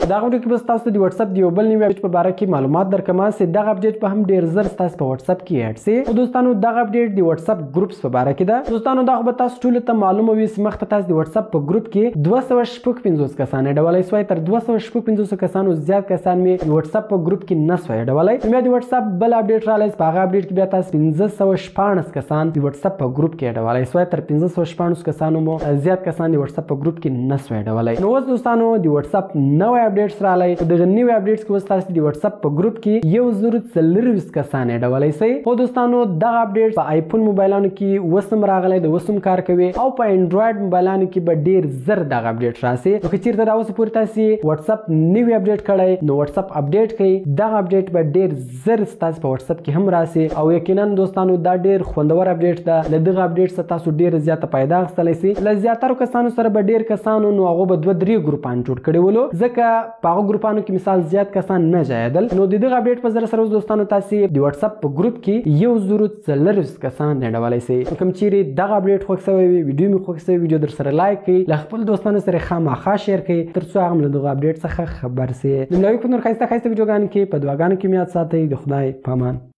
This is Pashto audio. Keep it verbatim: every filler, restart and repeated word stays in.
دا غوډه کې بس تاسو د واتس اپ دی بل نیو اپډیټ په اړه کې معلومات درکمه چې دا اپډیټ په هم ډیر زر تاسو په واتس اپ کې اډ سي. او دوستانو دا اپډیټ دی واتس اپ ګروپس په اړه کې دا دوستانو دا خو تاسو ټول ته معلومه وي چې مخته تاسو د واتس اپ په ګروپ کې دوه سوه شپږ پنځوس کسان ډولای سوای تر دوه سوه شپږ پنځوس کسانو زیات کسان می د واتس اپ په ګروپ کې نه سوای ډولای. بیا د واتس اپ بل اپډیټ را لایس په هغه اپډیټ کې بیا تاسو پنځه سوه شپږ کسان د واتس اپ په ګروپ کې ډولای سوای تر پنځه سوه شپږ کسانو مو زیات کسان د واتس اپ په ګروپ کې نه سوای ډولای. نو اوس دوستانو د واتس اپ نوې اپډیټس را لای دغه نوې اپډیټس کې تاسو د واتس اپ په ګروپ کې یو زر څلرویشت کسان ډولای سي. خو دوستانو دا اپډیټ په آیفون موبایلونو کې وسم راغلی د وسم کار کوي او په انډراید موبایلونو کې به ډیر زر دا اپډیټ راسي. نو که چیرته دا اوس پورې تاسو واتس اپ نوې اپډیټ کړئ نو واتس اپ اپډیټ کړئ دا اپډیټ به ډیر زر تاسو په واتس اپ کې هم راسي. او یقینا دوستانو دا ډیر خوندور اپډیټ ده. له دغه اپډیټ څخه تاسو ډیر زیاته پیدا اخیستلی سي. له زیاترو کسانو سره به ډیر کسانو نو هغه به دوه درې ګروپان جوړ کړي ولو ځکه په هغه ګروپانو کې مثال زیات کسان نه ځایدل. نو د دغه اپډیټ په ذریعه سره دوستانو تاسو د واتس اپ په ګروپ کې یو زر څلرویشت کسان ډولای سي. کوم چیرې دغه اپډیټ خوښ شوی وي ویډیو می خوښ شوی ویډیو در سره لایک کړئ له خپل دوستانو سره خامخا شیر کړئ ترڅو هغه له دغه اپډیټ څخه خبر سي. نو نوې په نور خاصه خاصه ویډیوګان کې په دواګانو کې میاد ساتئ. د خدای پامان.